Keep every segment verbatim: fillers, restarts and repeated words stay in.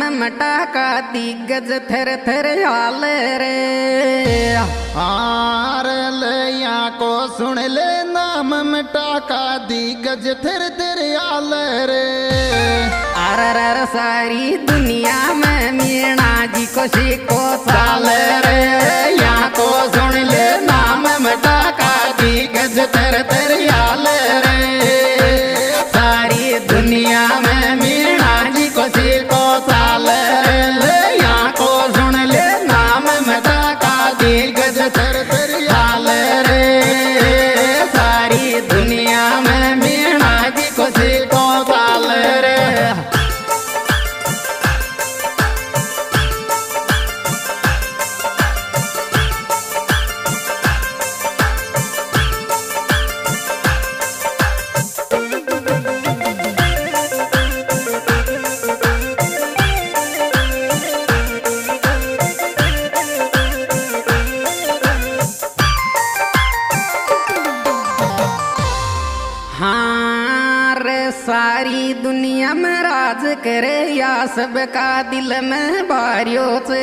मटा का दिग्गज थर थर हाल रे। हार ले या को सुन ले नाम मटा का दिग्गज थर थर हाल रे। अर सारी दुनिया में मीणा जी को सीखो साल रे। यहाँ को सुन ले नाम मटा का दिग्गज थर थर हाल रे। सारी दुनिया में मीणा जी को सीखो साल रे। यहाँ को सुन ले नाम मटा का दिग्गज थर थर हाल रे। सारी दुनिया में मीणा जी को सीखो साल रे। सारी दुनिया में राज करे या सबका दिल में बारियो से।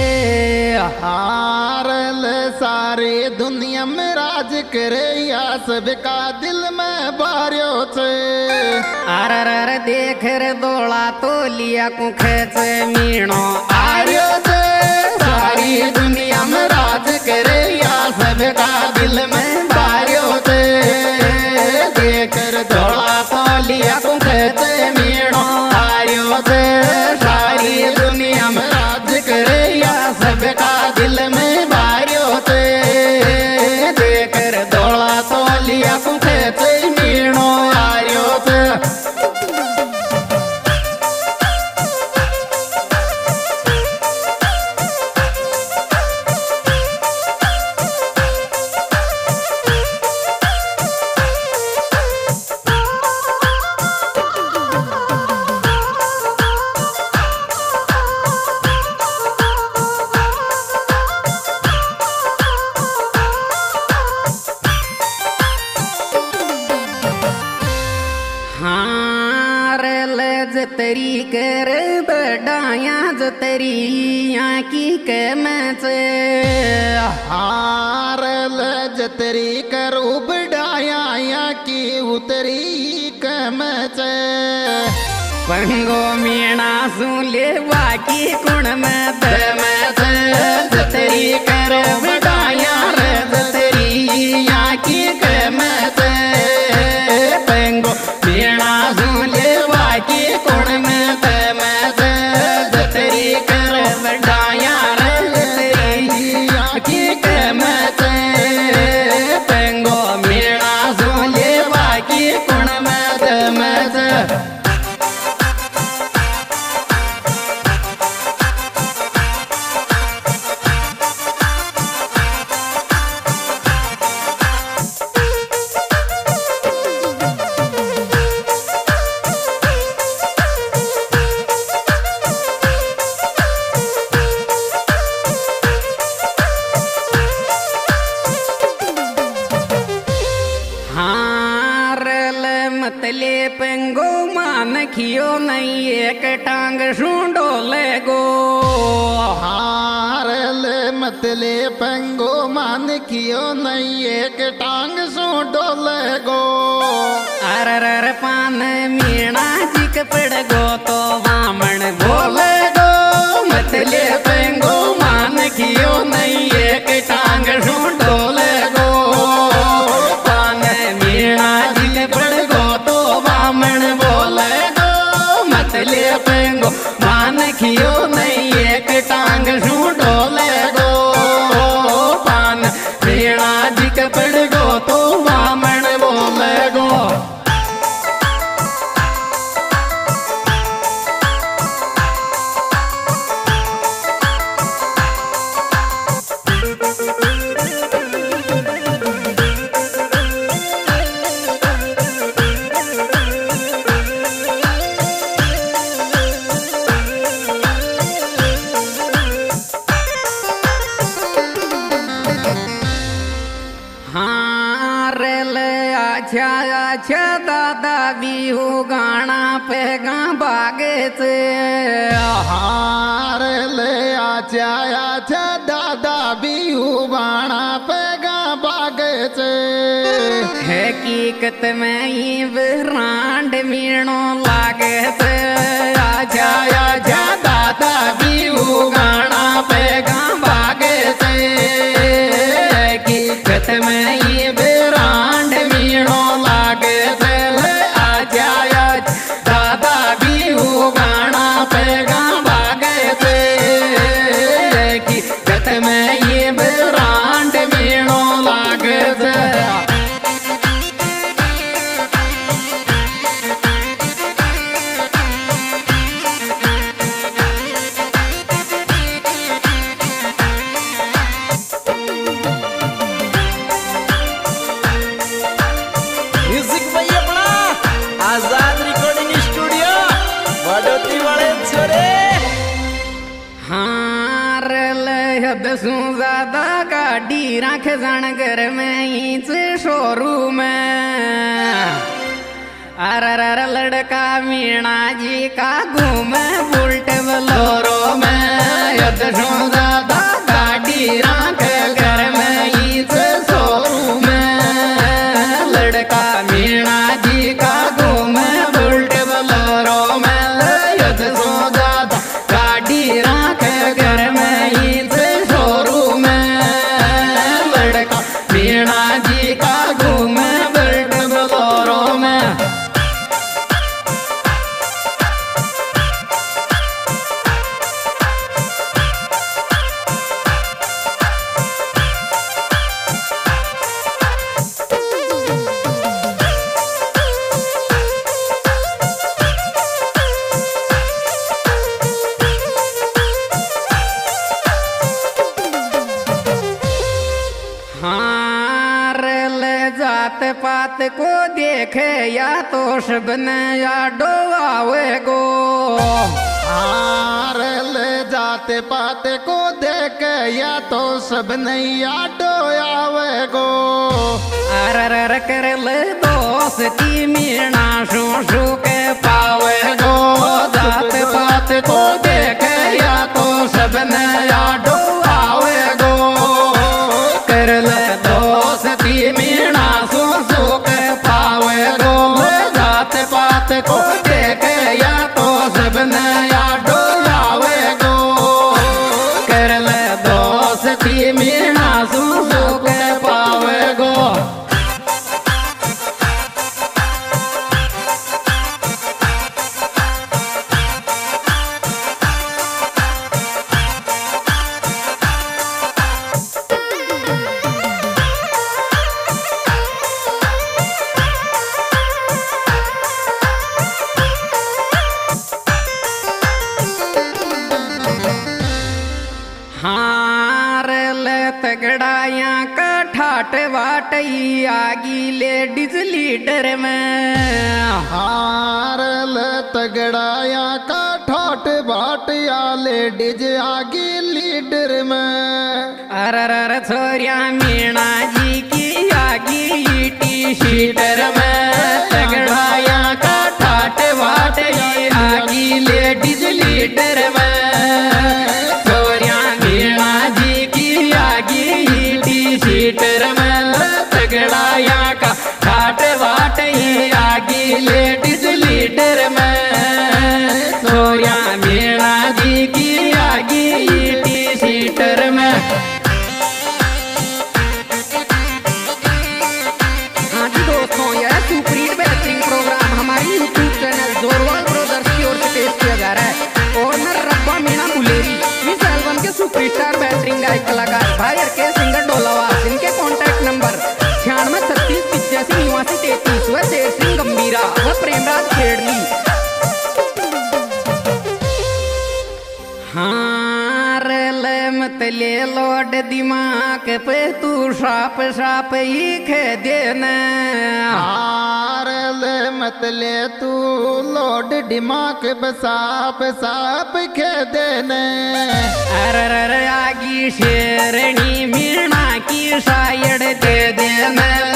हार ले सारी दुनिया में राज करे या सबका दिल में बारियो से। अर अर देख रे दौड़ा तो लिया कुख से मीणो आर्यो से। सारी दुनिया में राज करे या सबका दिल में बारियो से। देकर दौड़ा तो लिया कुछ से मीणो आर्यो से। सारी दुनिया में राज करे या सबका दिल में बारियो से। देकर दौड़ा तो लिया कुछ से मीणो आर्यो से। जतरी कर बडाया जतरी यहाँ की कमच। हार ले जतरी कर बडाया यहाँ की उतरी कमच। पंगो मीणा सुले वाकी कुण में दमच। जतरी कर बडाया रे जतरी यहाँ की कमच। पंगो मीणा सुले वाकी कुण में दमच। जतरी कर बडाया रे जतरी यहाँ की कमच। पंगो मीणा सुले वाकी कुण में दमच। मतले पंगो मान खियो नहीं एक टांग सूंडो ले गो। हार ले मतले पंगो मान खियो नहीं एक टांग सूंडो ले गो। अर अर पान मीणा जी कपड़ गो तो वामन बोले गो। मतले पंगो मान खियो नहीं एक टांग सूंडो ले गो। पान मीणा जी कपड़ गो तो वामन बोले गो। मतले पंगो मान खियो नहीं एक टांग सूंडो ले गो। पान मीणा जी कपड़ गो तो वामन बोले गो। रे ले अच्छा अच्छा दादा बिहू गाना पे गा बागे से हार ले आचा आचा दादा बिहू बाणा पे गा बागे से हकीकत में ही ब्रांड मीणो लागे से आजा आजा दादा बिहू गाना पे गा बागे से हकीकत में ही ब्रांड मीणो लागे से आजा आजा दादा बिहू गाना पे गा बागे से हकीकत में ये ब्रांड मीणो लागे से दसू ज्यादा गाड़ी रख जन घर में ईच शोरूम में अरे अरे लड़का मीणा जी का घूम बुलट बलोरो में दसू ज्यादा गाड़ी रख घर में ईच शोरूम में लड़का मीणा जी का घूम बुलट बलोरो में दसू ज्यादा गाड़ी रख घर में मीणा जी का घूम बुलट बलोरो में जात पात को देखे या तो सबने या डोआवे गो हार ले जाते पाते को देखे या तो सबने या डोआवे गो अरे कर ले दोस्ती मीणा शू शू के पावे गो जात पात को देखे या तो सबने या डोआवे गो कर ले दोस्ती मीणा पात को देखे या तो सबने या डोलावे गो कर ले दोस्ती मीणा सुसु के पावे गो हार ले तगड़ाया का ठाट वाटई आगी लेडीज लीडर में हार ले तगड़ाया का ठाट वाटया लेडीज आगी लीडर में अरे छोरिया मीणा जी की आगी टी शीटर में तगड़ाया का ठाट वाटई आगी लेडीज लीडर में शीटर में तगड़ाया का ठाट वाट आगी लेडीज लीडर में सोरिया मीणा जी की आगी टी शीटर में हाँ जी दोस्तों, यह सुप्रीम बेहतरीन प्रोग्राम हमारी यूट्यूब चैनल जोरवाल ब्रदर्स की ओर से पेश किया जा रहा है और मैं रब्बा मीणा बुलेरी इस एल्बम के सुपरस्टार बेहतरीन गायक कलाकार भाई के सिंगर डोलावा इनके कॉन्टैक्ट नंबर छियानवे छत्तीस पिचासी निवासी तैतीस व शेर सिंह गंभीरा व प्रेमराज खेड़ली। हाँ ले मत ले लोड दिमाग पे तू साप साप ही खे देना हार ले मत ले तू लोड दिमाग पे साप साप खे देने अरे आगी शेरनी मीणा की शायद दे देना